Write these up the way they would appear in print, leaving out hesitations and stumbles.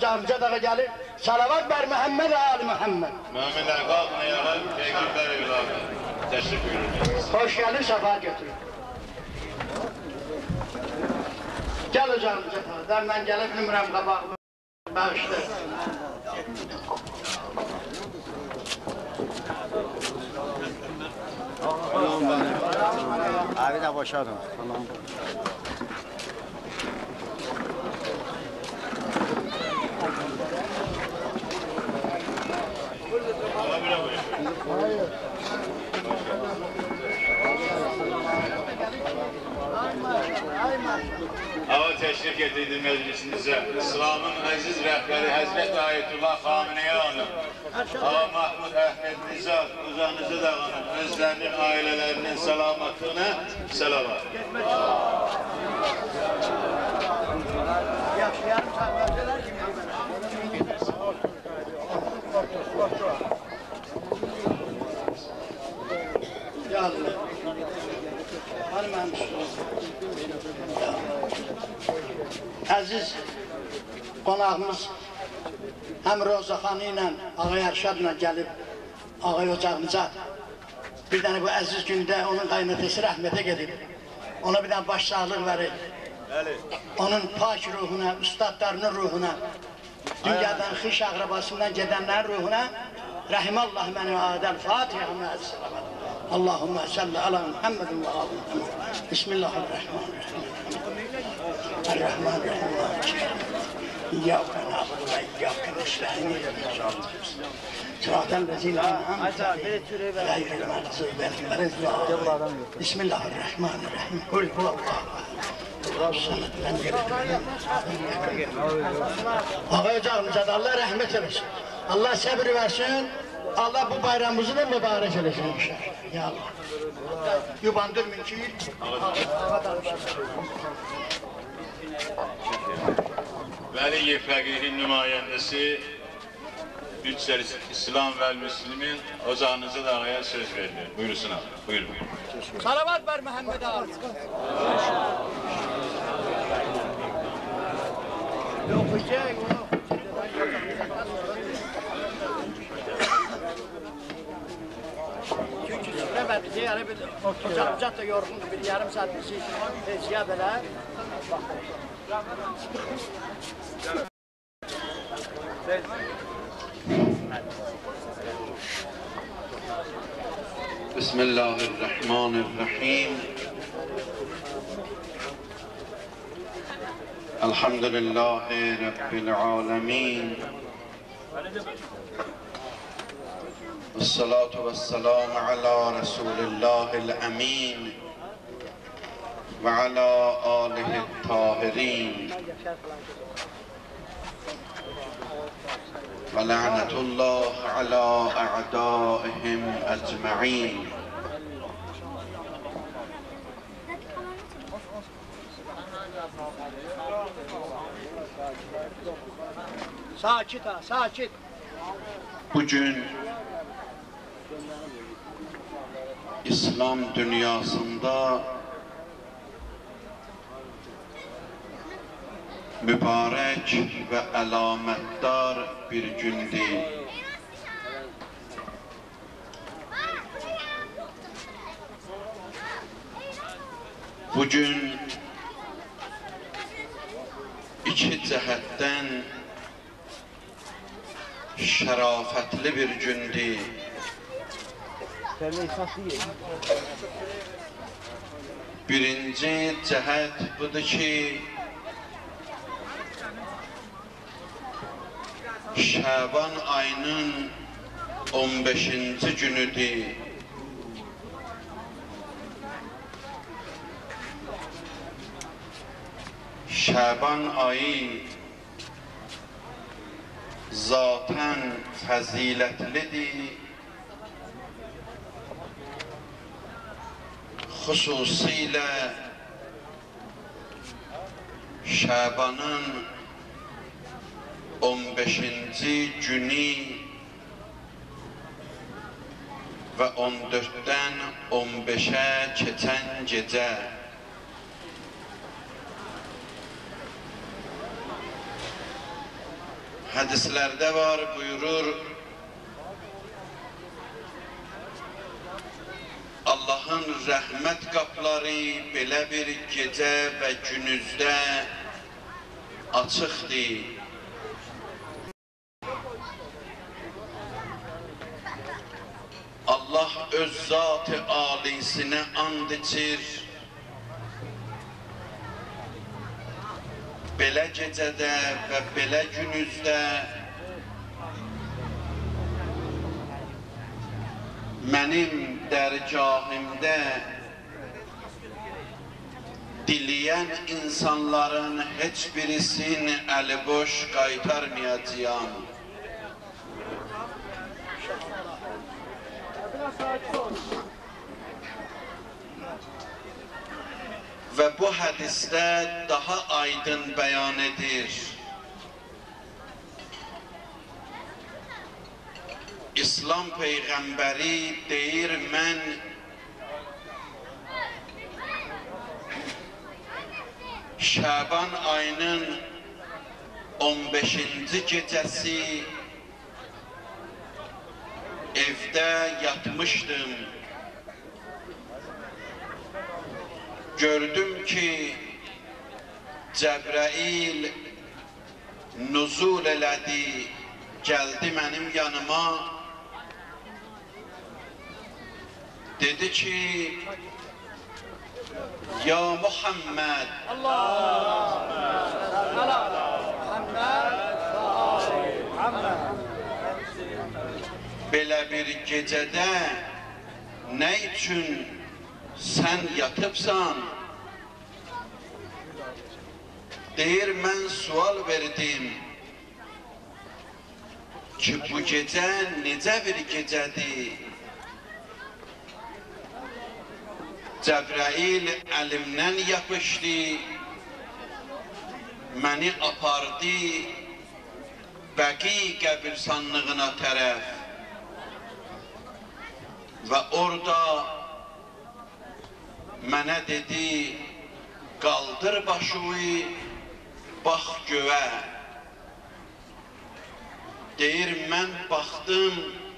Amca dağa gelir, salavat ver Muhammed Ali Muhammed. Müminler kalkmayalım, Peygamber evladı. Teşrif buyurun. Hoş geldin, sefa götürün. Gel hocam amca, ben gelip nümrem kabağımı bağışla. Abi de boşalın. Hava teşrif getirdi meclisinize. İslam'ın aziz rehberi Hazreti Ayetullah Khamenei Hanım. Hava Mahmud Ahmed Nizar, uzanızı da hanım. Özlerinin, ailelerinin selamatına selamat. Yazdı. Aziz qonağımız həm Roza xanı ilə, Ağa Yarşadla gəlib Ağa ocağımıza. Bir dənə bu əziz gündə onun qaynatası rəhmətə gedib. Ona bir dənə baş sağlıq verir. Onun pak ruhuna, üstadlarının ruhuna, dünyadan xiş əqrabasından gedənlərin ruhuna Rahimallah məni adəl Fatiha məəssəlamat. Allahümme salli ala Muhammedin ve ala Muhammed. Bismillahirrahmanirrahim. Errahmanirrahim. İyyâke nâbudu ve iyyâke nestaîn. Sıratal lezîne en'amte aleyhim gayril mağdûbi aleyhim. Bismillahirrahmanirrahim. Kul huvallahu. Ağa ocağımıza da Allah rahmet eylesin. Allah sabır versin. Allah bu bayramımızı da mübarek eylesin inşallah. Ya Allah. Yubandırmayın ki. Veli Fəqihin nümayəndəsi Bütsel İslam ve Müslümin ocağınızı da ağaya söz verilir. Buyursun abi. Buyurun. Salavat ver Muhammed abi. Okuyacak onu. Çünkü süre ver bize yani bir ocağımıza da yorgundu bir yarım saat bir şey ziyadeler. Bismillahirrahmanirrahim. Elhamdülillahi Rabbil alemin. Vessalatu vesselamu ala Resulillahil emin. Ve ala alihi tahirin. Ve la'netullah ala a'daihim ecma'in. Sakit ha, sakit. Bugün İslam dünyasında mübarek ve alametdar bir gün değil. Bugün iki cəhətdən şərafətli bir gündür. Birinci cəhət budur ki, Şaban ayının 15-ci günüdür. Şaban ayı zaten fəzilətlidir. Xüsusilə Şabanın 15-ci günü və 14-dən 15-ə keçən gecə Hadislerde var, buyurur, Allah'ın rəhmət qapıları belə bir gecə və günüzdə açıqdır. Allah öz zat-ı alisinə and içir, belə gecədə və belə günüzdə mənim dərgahımda diləyən insanların heç birisini əli boş qaytarmayacağam. Və bu hədisdə daha aydın bəyan edir. İslam Peyğəmbəri deyir, mən Şaban ayının 15-ci gecəsi evdə yatmışdım. Gördüm ki, Cəbrail nuzul elədi, gəldi mənim yanıma. Dedi ki, ya Muhammed, belə bir gecədə nə üçün sən yatıbsan? Deyir, mən sual verdim ki, bu gecə necə bir gecədir? Cəbrail əlimdən yapışdı, məni apardı Bəqi qəbirstanlığına tərəf və orada mənə dedi, qaldır başını, bax göğə. Deyir, mən baxdım,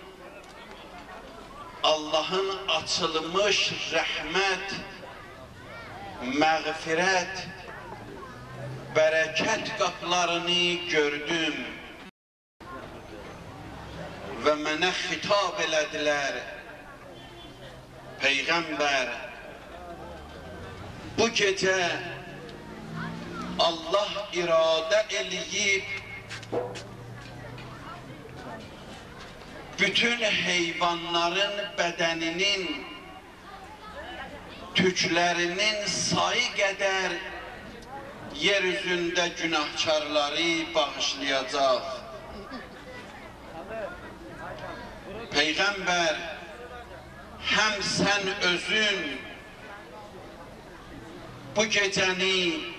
Allah'ın açılmış rəhmət, məğfirət, bərəkət qapılarını gördüm və mənə xitab elədilər. Peyğəmbər, bu gecə Allah iradə eləyib bütün heyvanların bədəninin tüklərinin sayı qədər yeryüzündə günahkarları bağışlayacaq. Peyğəmbər, həm sən özün bu gecəni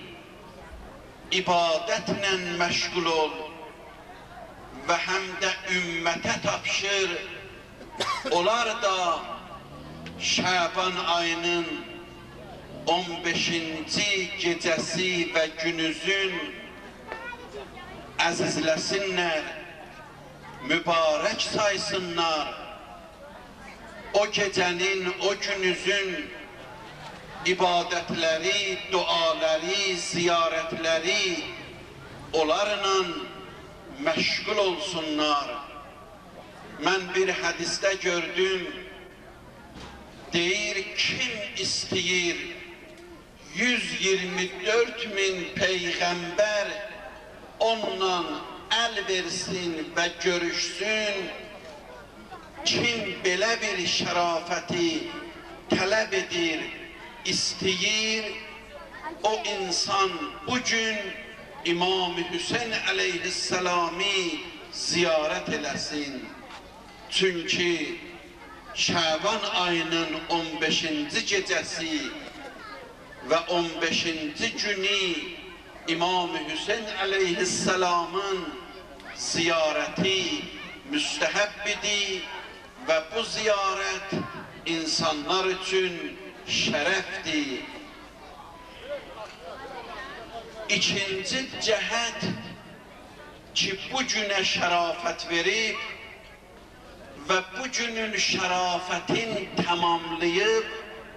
ibadətlə məşğul ol və həm də ümmətə tapşır, onlar da Şaban ayının 15-ci gecəsi və günüzün əzizləsinlər, mübarək saysınlar. O gecənin, o günüzün ibadətləri, duaları, ziyarətləri onlarla məşğul olsunlar. Mən bir hədisdə gördüm, deyir, kim istəyir 124.000 Peyğəmbər onunla əl versin və görüşsün, kim belə bir şərafəti tələb edir, istəyir, o insan bugün İmam-ı Hüseyin əleyhisselamı ziyarət eləsin. Çünki Şaban ayının 15-ci gecəsi və 15-ci günü İmam-ı Hüseyin əleyhisselamın ziyarəti müstəhəbbidir və bu ziyarət insanlar üçün şərəfdir. İkinci cəhət, ki bu günə şərafət verib və bu günün şərafətin tamamlayıb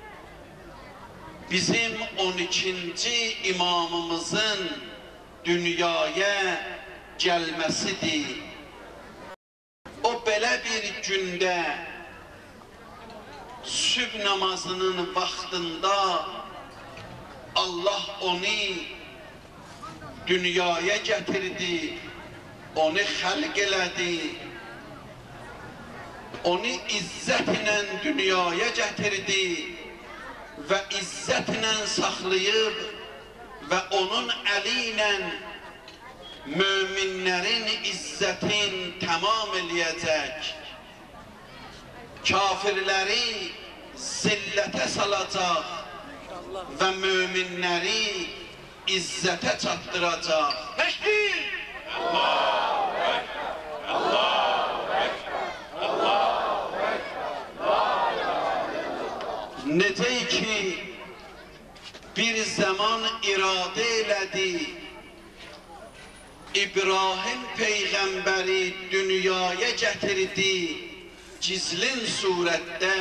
bizim 12-ci imamımızın dünyaya gəlməsidir. O belə bir gündə sübh namazının vaxtında Allah onu dünyaya gətirdi, onu xəlq elədi, onu izzətlə dünyaya gətirdi və izzətlə saxlayıb və onun əli ilə möminlərin izzətin tamam eləyəcək, kafirləri zillətə salacaq və möminləri izzətə çatdıracaq. Təşkil! Allahu Ekber! Allahu Ekber! Allahu Ekber! Necə ki bir zaman iradə elədi, İbrahim Peyğəmbəri dünyaya gətirdi gizlin surətdə.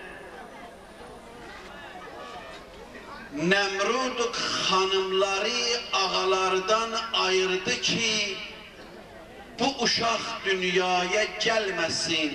Nemrud xanımları ağalardan ayırdı ki bu uşaq dünyaya gəlməsin.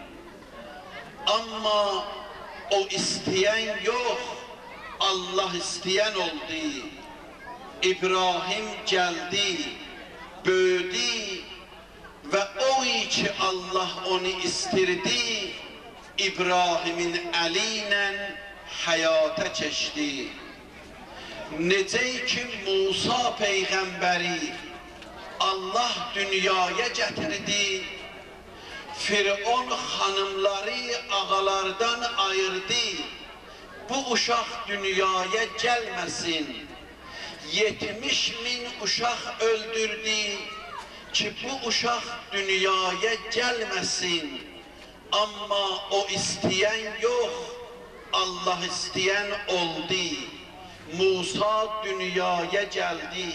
Amma o istəyən yox, Allah istəyən oldu. İbrahim gəldi, böyüdü və o ki Allah onu istirdi, İbrahimin əli ilə həyata keçdi. Necə ki Musa Peyğəmbəri Allah dünyaya gətirdi, Firon xanımları ağalardan ayırdı, bu uşaq dünyaya gəlməsin. 70.000 uşaq öldürdü ki bu uşaq dünyaya gəlməsin. Amma o istəyən yox, Allah istəyən oldu. Musa dünyaya gəldi.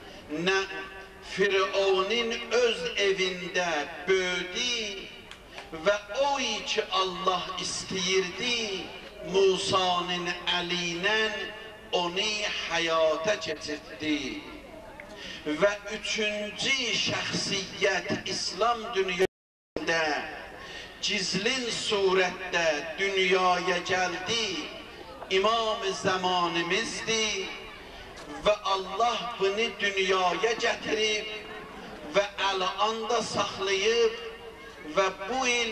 Firavunun öz evində böyüdü və o ki Allah istəyirdi, Musa'nın əli ilə onu həyata keçirdi. Və üçüncü şəxsiyyət İslam dünyasında gizlin surətdə dünyaya gəldi, İmam-ı zamanımızdır və Allah bunu dünyaya gətirib və əl-anda saxlayıb və bu il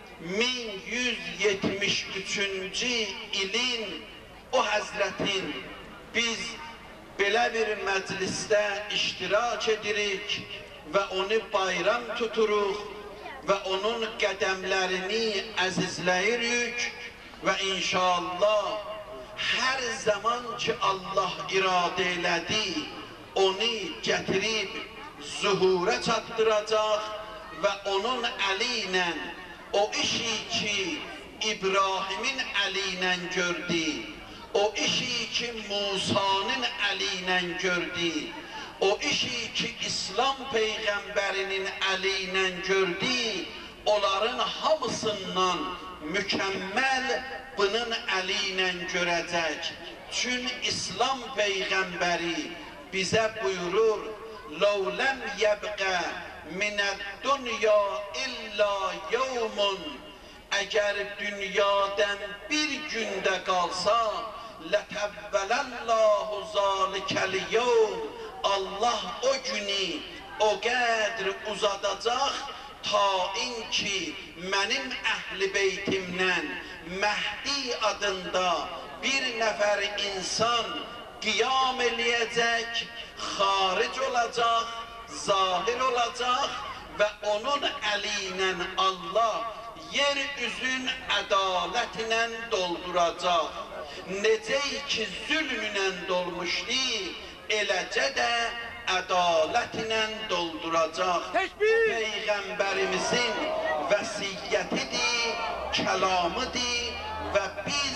1173-cü ilin o həzrətin biz belə bir məclisdə iştirak edirik və onu bayram tuturuq və onun qədəmlərini əzizləyirik və inşallah hər zaman ki Allah iradə elədi, onu gətirib zuhura çatdıracaq və onun əli ilə o işi ki İbrahimin əli ilə gördü, o işi ki Musa'nın əli ilə gördü, o işi ki İslam Peyğəmbərinin əli ilə gördü, onların hamısından mükəmməl bunun əli ilə görəcək. Çün İslam Peyğəmbəri bizə buyurur, لَوْ لَمْ يَبْقَ مِنَ الدُّنْيَا إِلَّا يَوْمٌ Əgər dünyadan bir gündə qalsa, لَتَوَّلَ اللّٰهُ ذَٰلِكَ الْيَوْمِ Allah o günü o qədr uzadacaq, tain ki mənim əhl-i beytimdən Məhdi adında bir nəfər insan qiyam eləyəcək, xaric olacaq, zahir olacaq və onun əli ilə Allah yer üzün ədalətlə dolduracaq. Necə ki zülmünlə dolmuşdu, eləcə də ədalətlə dolduracaq. Peyğəmbərimizin vəsiyyətidir, kəlamıdır və biz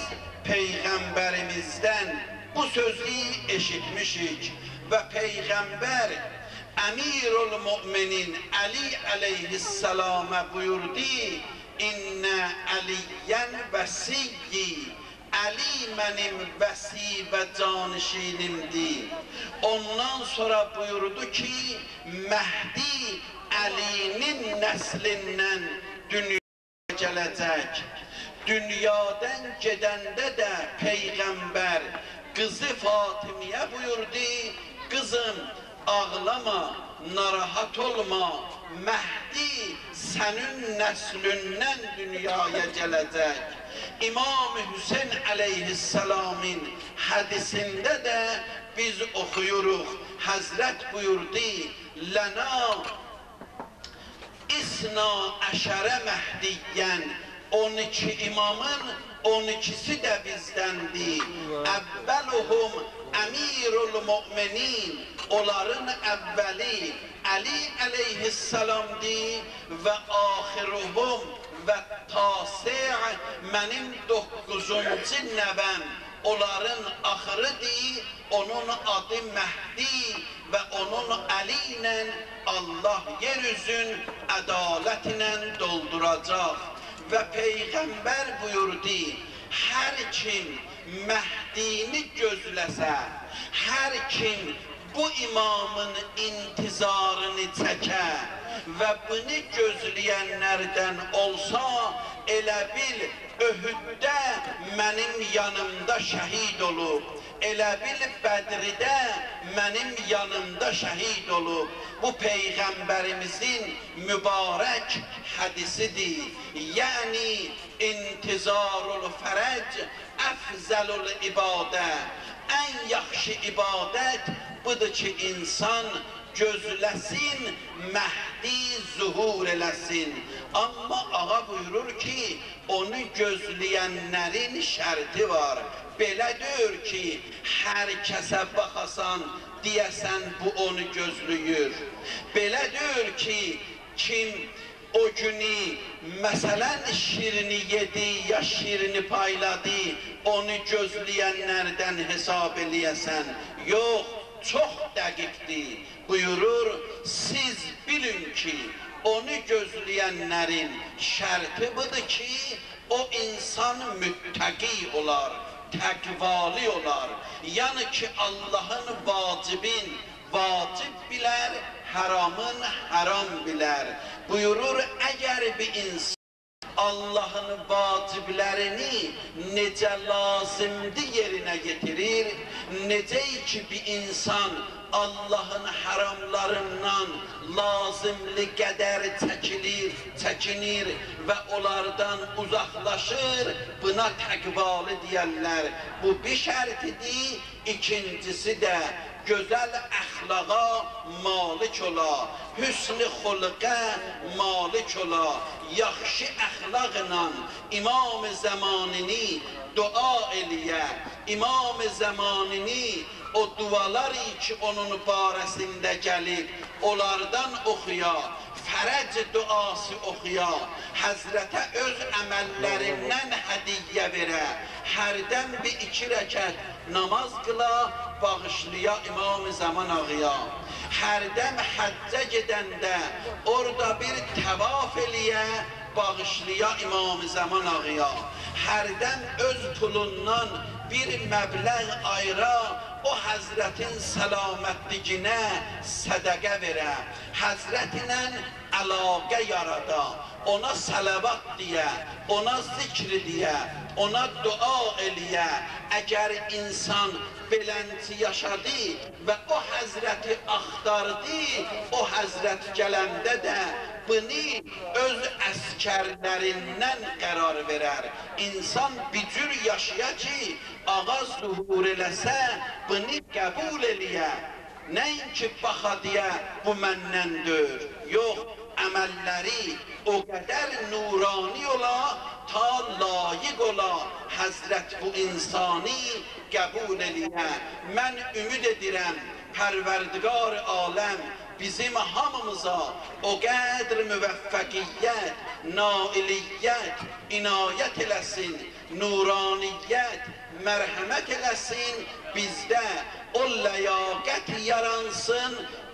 Peyğəmbərimizdən bu sözü eşitmişik və Peyğəmbər Emirülmüminin Ali aleyhisselama buyurdu, İnne Aliyen vesiyyi, Ali benim vesi ve canişinimdi. Ondan sonra buyurdu ki, Mehdi Ali'nin neslinden dünyaya gelecek. Dünyadan gedende de Peygamber kızı Fatimiye buyurdu, kızım ağlama, narahat olma, Mehdi senin neslinden dünyaya gelecek. İmam Hüseyin aleyhisselamın hadisinde de biz okuyoruz. Hazret buyurdu, lena isna aşere Mehdiyen, 12 imamın 12'si de bizdendi. Evveluhum emirülmüminin, onların evveli Ali aleyhisselamdi ve ahiruhum ve tasi' benim 9. nevem, onların ahırıdır, onun adı Mehdi ve onun Ali ile Allah yeryüzün adaletiyle dolduracak. Ve Peygamber buyurdu, her kim Mehdi'ni gözləsə, her kim bu imamın intizarını çəkə və bunu gözləyənlərdən olsa, elə bil Öhüddə mənim yanımda şəhid olub, elə bil Bədridə mənim yanımda şəhid olub. Bu Peyğəmbərimizin mübarək hadisidir. Yəni intizarul fərəc əfzəlul ibadə. Ən yaxşı ibadət budur ki, insan gözləsin, Məhdi zuhur eləsin. Amma ağa buyurur ki, onu gözləyənlərin şərti var. Belədir ki, hər kəsə baxasan, deyəsən bu onu gözləyir. Belədir ki, kim o günü məsələn şirini yedi ya şirini payladı, onu gözləyənlərdən hesab eləyəsən. Yox, çox dəqiqdir. Buyurur, siz bilin ki, onu gözləyənlərin şərti budur ki, o insan müttəqi olar, təqvalı olar. Yəni ki, Allahın vacibin vacib bilər, haramın haram bilər. Buyurur, əgər bir insan Allah'ın vaciblerini nece lazımdı yerine getirir, nece ki bir insan Allah'ın haramlarından lazımlı qədər çəkinir və onlardan uzaklaşır, buna təqvalı deyərlər. Bu bir şərtidir, ikincisi də gözəl əxlaqa malik ola, hüsn-i xulqə malik ola, yaxşı əxlaqla İmam zamanini dua eləyə, İmam zamanini o duaları ki onun barəsində gəlib, onlardan oxuya, fərəc duası oxuya, Həzrətə öz əməllərindən hədiyyə verə, hərdən bir 2 rəkət namaz qıla, bağışlıya İmam Zaman ağıya. Hərdən həccə gedəndə orada bir təvaf eləyə, bağışlıya İmam Zaman ağıya. Hərdən öz pulundan bir məbləğ ayıra, o Həzrətin səlamətliginə sədəqə verə, Həzrətlə əlaqə yarada, ona salavat deyə, ona zikr deyə, ona dua eləyə. Əgər insan beləncə yaşadı və o Həzrəti axtardı, o Həzrət gələndə də bunu öz əskərlərindən qərar verər. İnsan bir cür yaşaya ki, ağaz zuhur eləsə, bunu qəbul eləyə. Nəinki baxa deyə, bu məndəndir. Yox, əməlləri o qədər nurani ola, ta layiq ola, Həzrət bu insani qəbul eləyə. Mən ümid edirəm, Pərverdigar aləm bizim hamımıza o qədr müvəffəqiyyət, nailiyyət, inayət eləsin, nuraniyyət, mərhəmət eləsin, bizdə o ləyaqət yaransın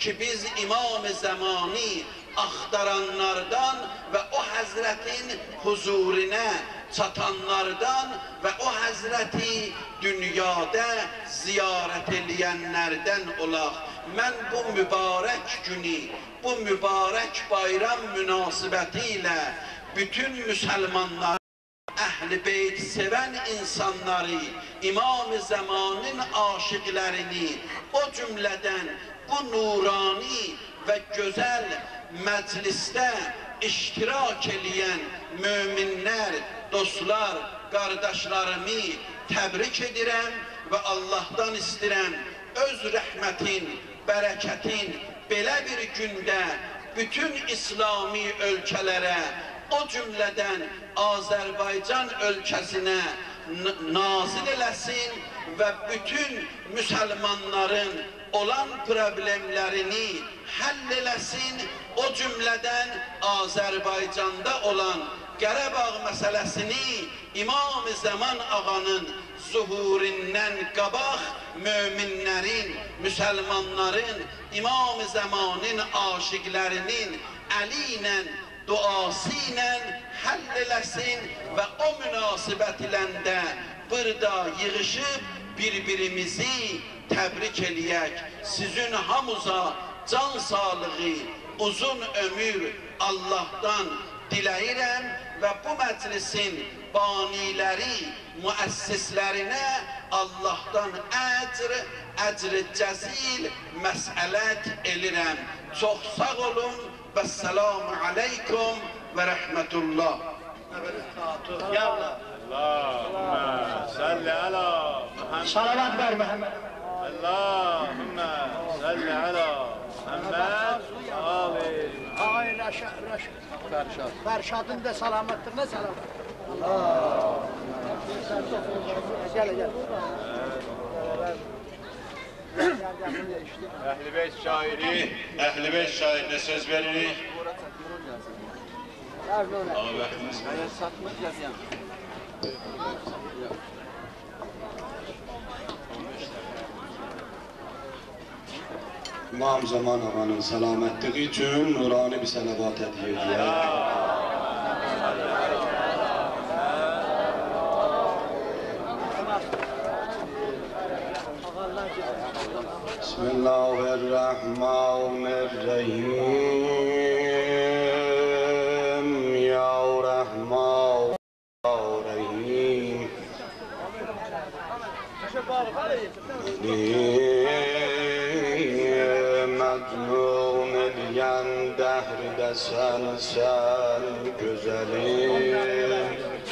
ki biz İmam-ı Zamani axtaranlardan ve o Hazretin huzurine çatanlardan ve o Hazreti dünyada ziyaret edenlerden olaq. Mən bu mübarək günü, bu mübarək bayram münasibətilə bütün Müslümanlar, Əhl-i Beyt sevən insanları, İmam-ı Zamanın aşıqlərini, o cümlədən bu nurani və gözəl məclisdə iştirak edən möminlər, dostlar, qardaşlarımı təbrik edirəm və Allahdan istəyirəm öz rəhmətin, bərəkətin belə bir gündə bütün İslami ölkələrə, o cümlədən Azərbaycan ölkəsinə nazil eləsin və bütün müsəlmanların olan problemlərini həll eləsin, o cümlədən Azərbaycanda olan Qarabağ məsələsini İmam-ı Zaman ağanın zuhurindən qabaq möminlərin, müsəlmanların, İmam-ı Zamanın aşiqlərinin əli ilə, duası ilə həll eləsin və o münasibət iləndə burada yığışıb bir-birimizi təbrik eləyək. Sizin hamıza can sağlığı, uzun ömür Allah'tan diləyirəm və bu məclisin baniləri, müəssislərinə Allah'tan əcr cəzil məsələt elirəm. Çox sağ olun və selamu aleykum və rəhmətullah. Allahümme salli ala Muhammed. Salavat ver Muhammed. Allahümme salli ala Muhammed. Amin. Ay Rəşad. Fərşadın da salamatlarına salamat. Gel. Əhl-i Beyt şairi, Əhl-i Beyt şairinə söz veririk. Ama vaktimiz İmam Zaman ağanın salametliği için nurani bir salavat hediye ediyor. Bismillahirrahmanirrahim. Ya Rahman Ya Rahim. Mecnun ediyen dehrde sen güzelim.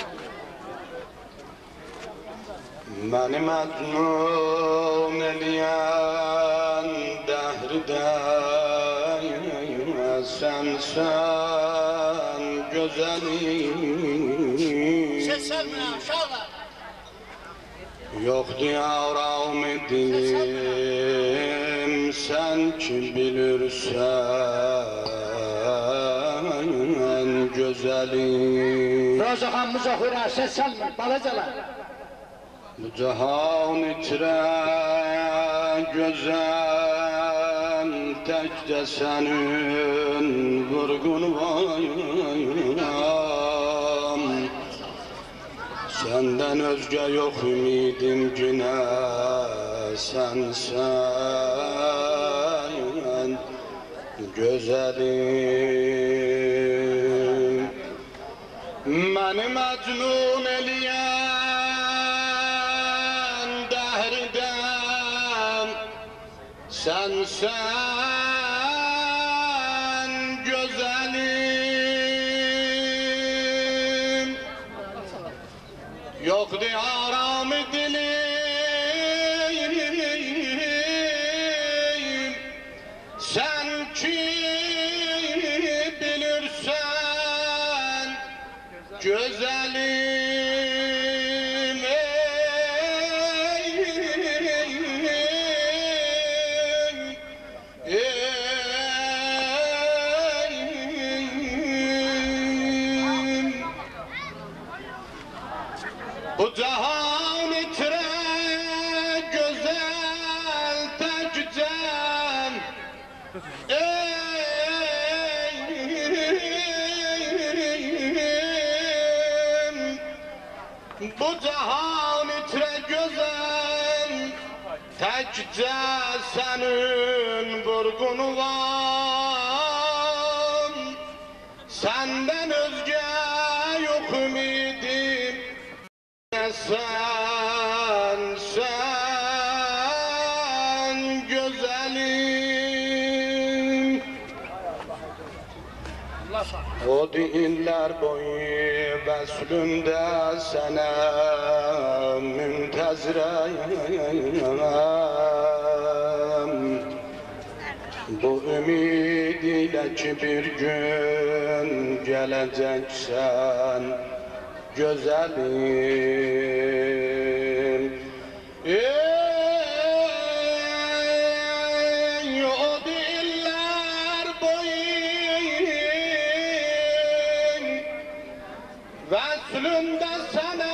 Beni mecnun ediyen dehrde sen güzelim. Sesler mi aşağılar? Yok diyarım dilim, sen ki bilirsen güzelim. Rozaxanımız oxuyur, sesler mi? Balacalar. Bu cihan içre güzel, tek de senin vurgun var. Senden özge yok ümidim güne, sen güzelim. Beni mecnun eliyen dehrden, sen güzelim. Yok diyarım dilim, sen ki bilirsen güzelim. Bu cihan içre güzel tek cem, bu cahan içre güzel, təkcə sənin vurğunu var. Səndən özgə yox ümidim, sən gözəlim. O deyirlər boyu vəslündə sənə müntəzirəm. Bu ümid ilə ki bir gün gələcəksən gözəlim. O deyirlər boyun vəslündə sənə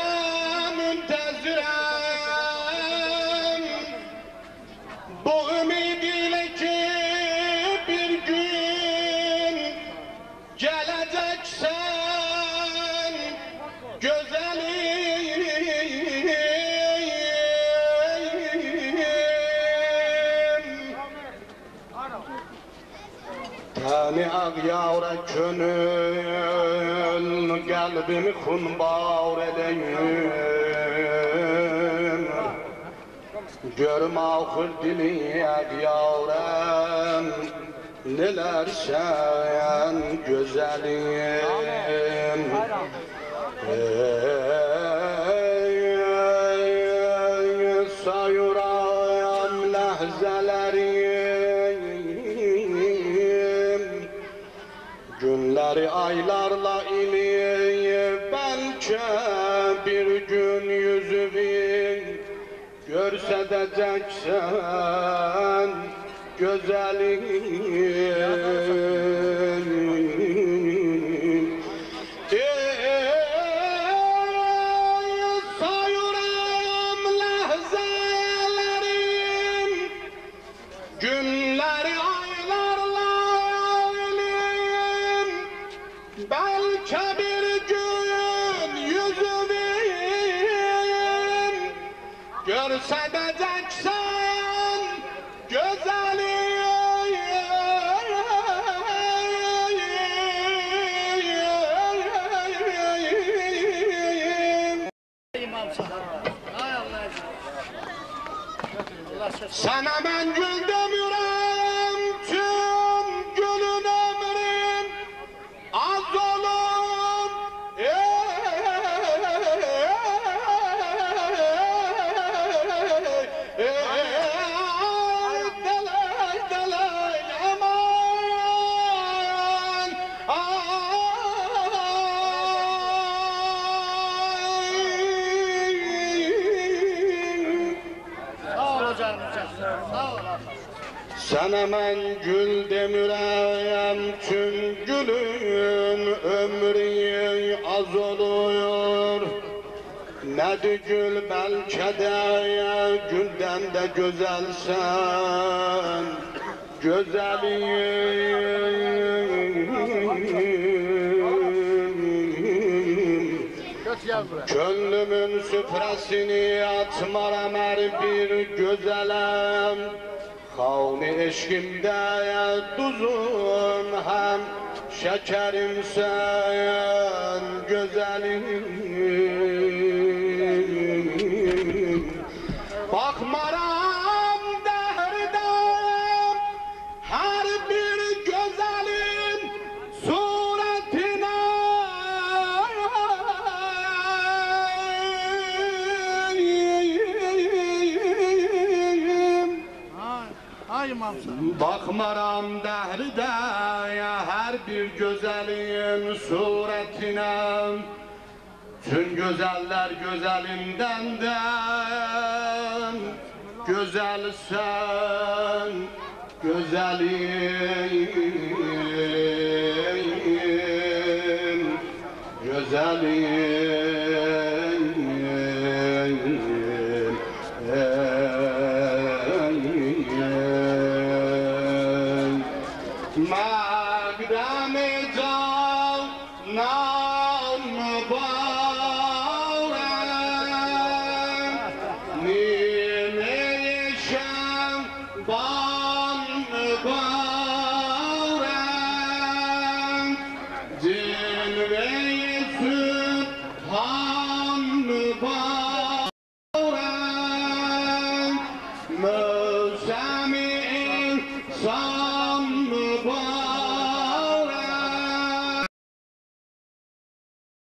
müntəzirəm. Bu ümid ilə ki bir gün gələcəksən gözəlim. Təni ağyavra könül, qəlbimi xunbar edəyim. Görüm axır dili ağyavrəm, nelər sən gözəlim. Sayıram ləhzələrim, günləri aylarla ili, bəlkə bir gün yüzüvün görsədəcəksən gözəlim. Sayıram ləhzələrim, günləri aylarla ilim, bəlkə bir gün yüzümün görsədəcəksən gözəlim. Sana mən gül demirəm, tüm gülün ömrüm az olur. Delay delay aman, sana mən gül demirəm, tüm gülün ömrü az olur. Nədir gül bəlkə də güldən də gözəlsən gözəlim. Könlümün süfrəsini atmaram hər bir gözələm. Xavmi eşqimdə duzum həm şəkərimsən gözəlim. Baxmaram dəhrdən hər bir gözəlin surətinə. Baxmaram dəhrdə hər bir gözəlin surətinə. Tüm gözəller gözəlindən də gözəlsən gözəlim, gözəlim. Məqdəm-i canan mübarək Enveyi Sübhanı Bağren Mövsemi İnsan